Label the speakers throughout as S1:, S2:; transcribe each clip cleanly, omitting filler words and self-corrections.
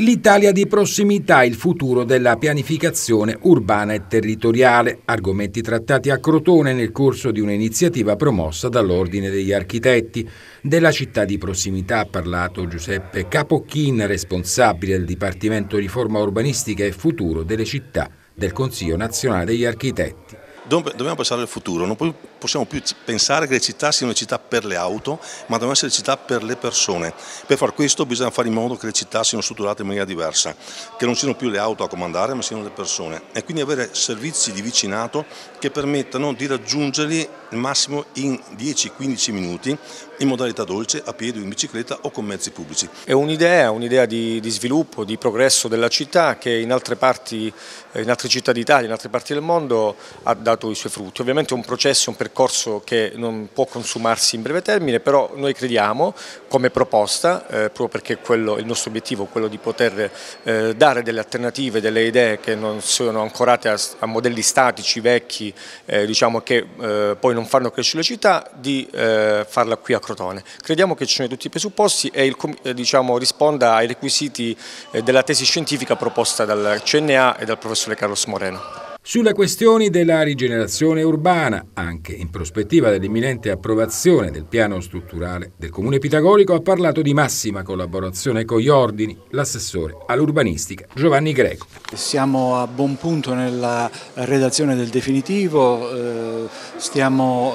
S1: L'Italia di prossimità, il futuro della pianificazione urbana e territoriale, argomenti trattati a Crotone nel corso di un'iniziativa promossa dall'Ordine degli Architetti. Della città di prossimità ha parlato Giuseppe Capocchin, responsabile del Dipartimento Riforma Urbanistica e Futuro delle città del Consiglio Nazionale degli Architetti.
S2: Dobbiamo pensare al futuro, non possiamo più pensare che le città siano le città per le auto, ma devono essere città per le persone. Per far questo bisogna fare in modo che le città siano strutturate in maniera diversa, che non siano più le auto a comandare, ma siano le persone. E quindi avere servizi di vicinato che permettano di raggiungerli al massimo in 10-15 minuti, in modalità dolce, a piedi o in bicicletta o con mezzi pubblici.
S3: È un'idea di sviluppo, di progresso della città che in altre città d'Italia, in altre parti del mondo ha dato i suoi frutti. Ovviamente è un processo, un percorso che non può consumarsi in breve termine, però noi crediamo come proposta, proprio perché il nostro obiettivo è quello di poter dare delle alternative, delle idee che non sono ancorate a modelli statici, vecchi, diciamo che poi non fanno crescere le città, di farla qui a Crotone. Crediamo che ci sono tutti i presupposti e risponda ai requisiti della tesi scientifica proposta dal CNA e dal professore Carlos Moreno.
S1: Sulle questioni della rigenerazione urbana, anche in prospettiva dell'imminente approvazione del piano strutturale del Comune Pitagorico, ha parlato di massima collaborazione con gli ordini l'assessore all'urbanistica Giovanni Greco.
S4: Siamo a buon punto nella redazione del definitivo, stiamo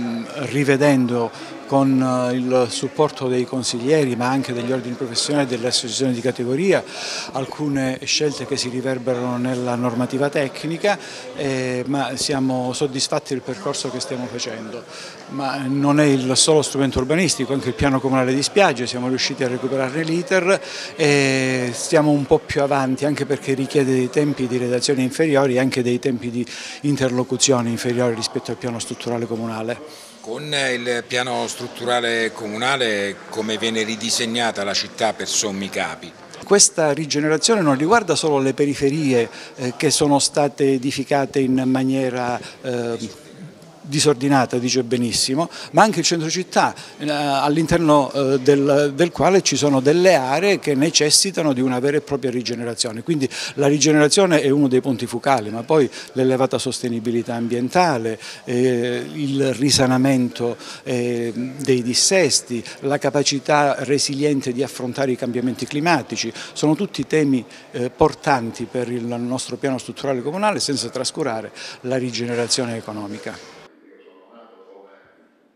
S4: rivedendo con il supporto dei consiglieri ma anche degli ordini professionali e delle associazioni di categoria alcune scelte che si riverberano nella normativa tecnica, ma siamo soddisfatti del percorso che stiamo facendo. Ma non è il solo strumento urbanistico, anche il piano comunale di spiagge, siamo riusciti a recuperarne l'iter e stiamo un po' più avanti anche perché richiede dei tempi di redazione inferiori e anche dei tempi di interlocuzione inferiori rispetto al piano strutturale comunale.
S5: Con il piano strutturale comunale come viene ridisegnata la città per sommi capi?
S4: Questa rigenerazione non riguarda solo le periferie che sono state edificate in maniera disordinata, dice benissimo, ma anche il centro città all'interno del quale ci sono delle aree che necessitano di una vera e propria rigenerazione. Quindi la rigenerazione è uno dei punti focali, ma poi l'elevata sostenibilità ambientale, il risanamento dei dissesti, la capacità resiliente di affrontare i cambiamenti climatici, sono tutti temi portanti per il nostro piano strutturale comunale senza trascurare la rigenerazione economica.